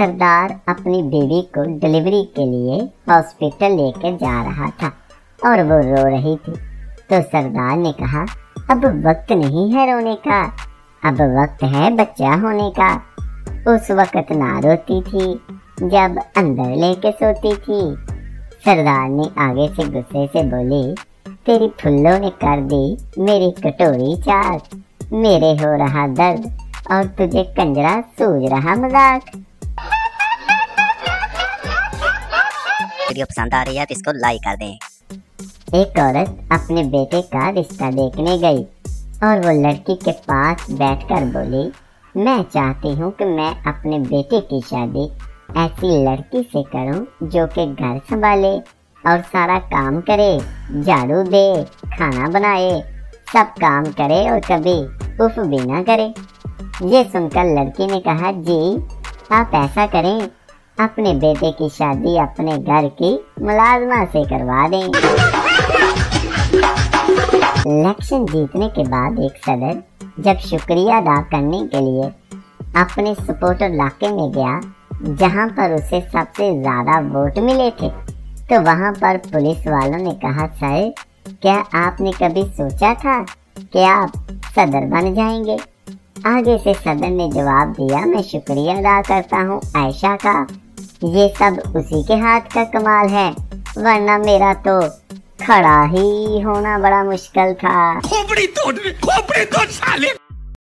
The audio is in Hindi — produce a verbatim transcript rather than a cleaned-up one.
सरदार अपनी बीवी को डिलीवरी के लिए हॉस्पिटल लेकर जा रहा था और वो रो रही थी। तो सरदार ने कहा, अब वक्त नहीं है रोने का, अब वक्त है बच्चा होने का। उस वक्त ना रोती थी जब अंदर लेके सोती थी। सरदार ने आगे से गुस्से से बोली, तेरी फुल्लों ने कर दी मेरी कटोरी चाक, मेरे हो रहा दर्द और तुझे कंजरा सूझ रहा मजाक। वीडियो पसंद आ रही है तो इसको लाइक कर दें। एक औरत अपने बेटे का रिश्ता देखने गई और वो लड़की के पास बैठकर बोली, मैं चाहती हूँ कि मैं अपने बेटे की शादी ऐसी लड़की से करूँ जो कि घर संभाले और सारा काम करे, झाड़ू दे, खाना बनाए, सब काम करे और कभी उफ भी ना करे। ये सुनकर लड़की ने कहा, जी आप ऐसा करें, अपने बेटे की शादी अपने घर की मुलाजमा से करवा दें। इलेक्शन जीतने के बाद एक सदर जब शुक्रिया अदा करने के लिए अपने सपोर्टर इलाके में गया जहां पर उसे सबसे ज्यादा वोट मिले थे, तो वहां पर पुलिस वालों ने कहा, सर क्या आपने कभी सोचा था कि आप सदर बन जाएंगे? आगे से सदर ने जवाब दिया, मैं शुक्रिया अदा करता हूँ आयशा का, ये सब उसी के हाथ का कमाल है, वरना मेरा तो खड़ा ही होना बड़ा मुश्किल था। खोपड़ी तोड़, खोपड़ी तोड़ साले।